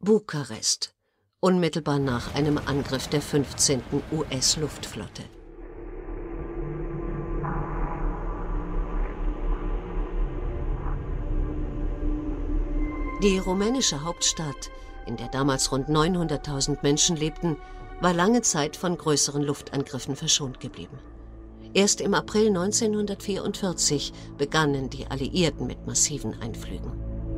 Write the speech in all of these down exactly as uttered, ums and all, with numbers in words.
Bukarest, unmittelbar nach einem Angriff der fünfzehnten U S-Luftflotte. Die rumänische Hauptstadt, in der damals rund neunhunderttausend Menschen lebten, war lange Zeit von größeren Luftangriffen verschont geblieben. Erst im April neunzehnhundertvierundvierzig begannen die Alliierten mit massiven Einflügen.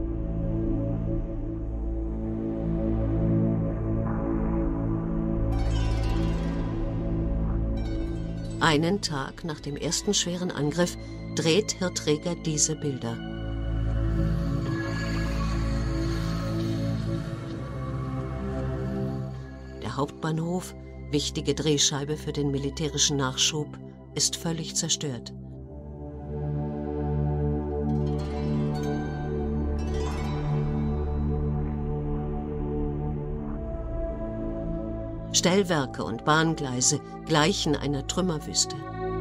Einen Tag nach dem ersten schweren Angriff dreht Hirträger diese Bilder. Der Hauptbahnhof, wichtige Drehscheibe für den militärischen Nachschub, ist völlig zerstört. Stellwerke und Bahngleise gleichen einer Trümmerwüste.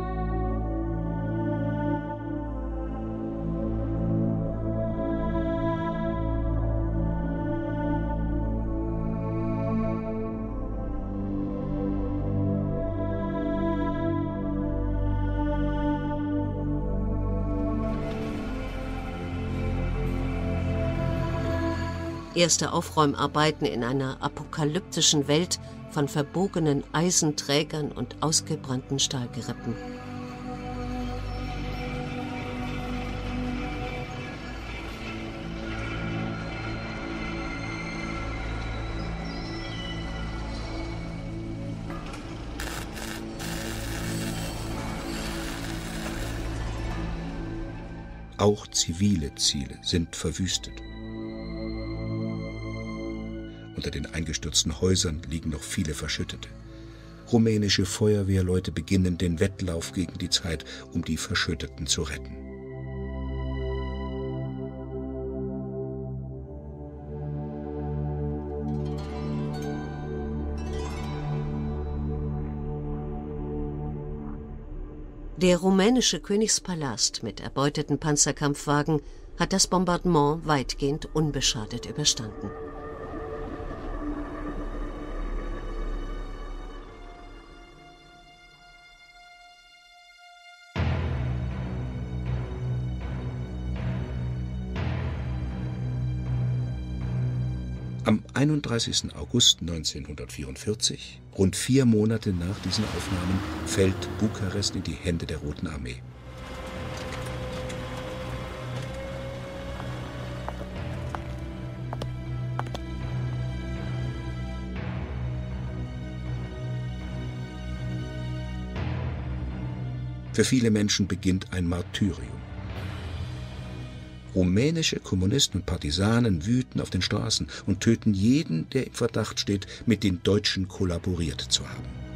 Erste Aufräumarbeiten in einer apokalyptischen Welt von verbogenen Eisenträgern und ausgebrannten Stahlgerippen. Auch zivile Ziele sind verwüstet. Unter den eingestürzten Häusern liegen noch viele Verschüttete. Rumänische Feuerwehrleute beginnen den Wettlauf gegen die Zeit, um die Verschütteten zu retten. Der rumänische Königspalast mit erbeuteten Panzerkampfwagen hat das Bombardement weitgehend unbeschadet überstanden. Am einunddreißigsten August neunzehnhundertvierundvierzig, rund vier Monate nach diesen Aufnahmen, fällt Bukarest in die Hände der Roten Armee. Für viele Menschen beginnt ein Martyrium. Rumänische Kommunisten und Partisanen wüten auf den Straßen und töten jeden, der im Verdacht steht, mit den Deutschen kollaboriert zu haben.